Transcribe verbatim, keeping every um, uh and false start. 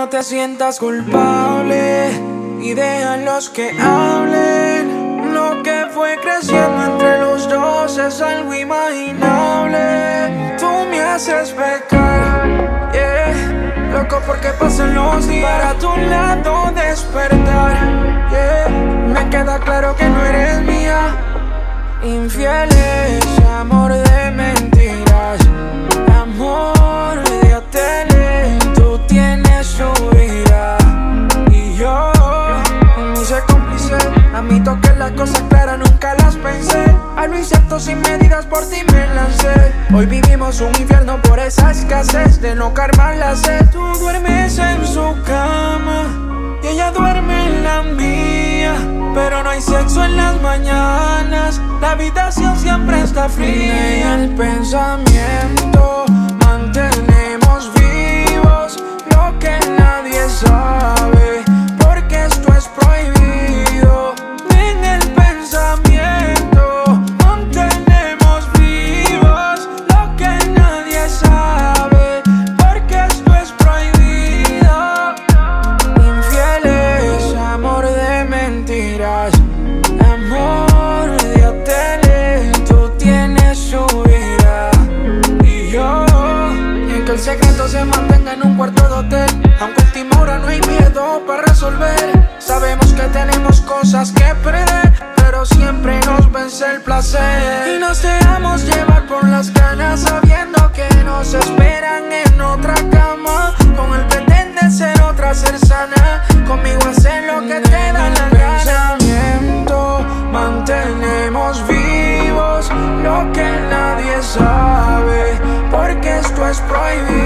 te sientas culpable y déjalos que hablen. Lo que fue creciendo entre los dos es algo imaginable. Tú me haces pecar, yeah. Loco porque pasan los días para tu lado despertar, yeah. Me queda claro que no eres mía. Infieles, amor de mentiras, amor de tele. Tú tienes tu vida y yo ni sé cómplice. Admito que las cosas claras nunca las pensé. A lo incierto sin medidas por ti me lancé. Hoy vivimos un infierno por esa escasez de no calmar la sed. Tú duermes en su cama y ella duerme en la mía, pero no hay sexo en las mañanas. La habitación siempre está fría y el pensamiento mantenemos vivos lo que nadie sabe, porque esto es prohibido. En el pensamiento mantenemos vivos lo que nadie sabe, porque esto es prohibido. Infieles, amor de mentiras, amor de tele. Tú tienes tu vida y yo. Y en que el secreto se mantenga en un cuarto de hotel, aunque última hora no hay miedo para resolver. Sabemos que tenemos cosas que perder, pero siempre nos vence el placer. Y nos dejamos llevar por las ganas, sabiendo que nos esperan en otra cama. Con él pretende ser otra, ser sana. Conmigo hacer lo que te da la gana. Pensamiento mantenemos vivos lo que nadie sabe, porque esto es prohibido.